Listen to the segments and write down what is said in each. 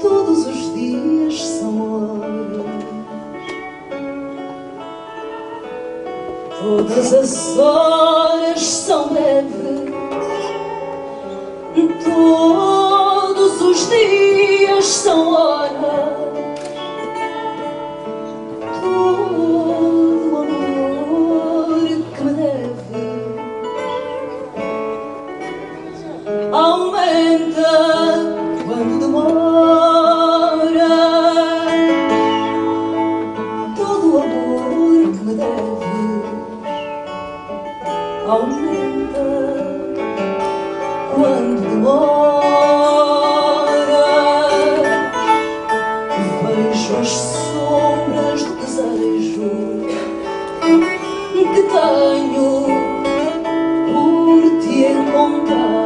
Todos os dias são horas, todas as horas são breves, todos os dias são horas. Todo o amor que me deve aumenta quando demora. Todo o amor que me deve aumenta quando demora. Vejo as sombras do desejo que tenho por te encontrar.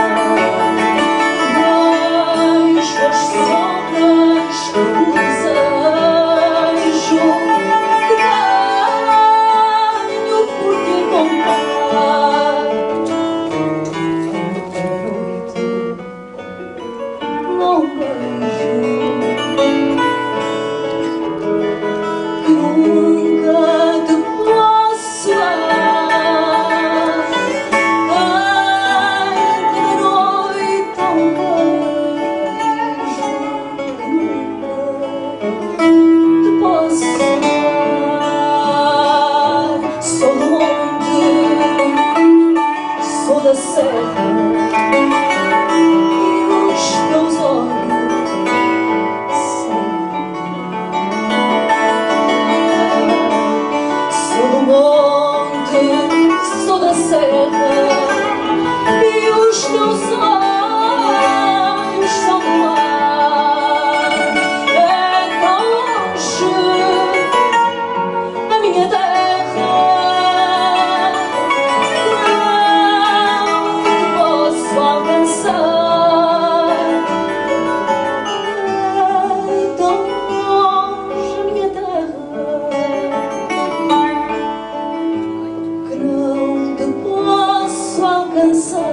Vejo as sombras do desejo que tenho por te encontrar. Não vejo que nunca te posso dar. Ainda noite ao beijo que nunca te posso dar. Sou do monte, sou da serra, e os teus olhos são. Sou do monte, sou da serra, e os teus olhos são do mar. É tão longe a minha terra, não te posso alcançar. É tão longe a minha terra que não te posso alcançar.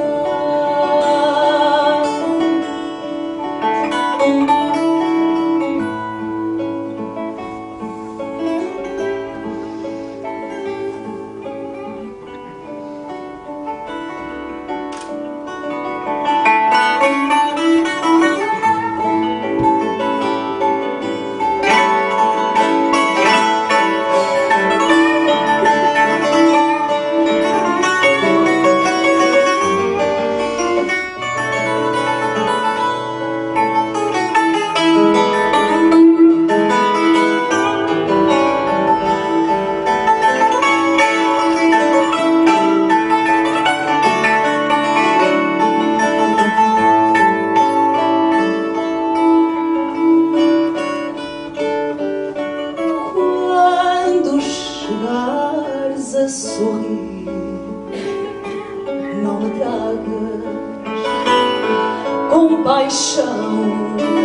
Quando chegares a sorrir, não me tragas compaixão.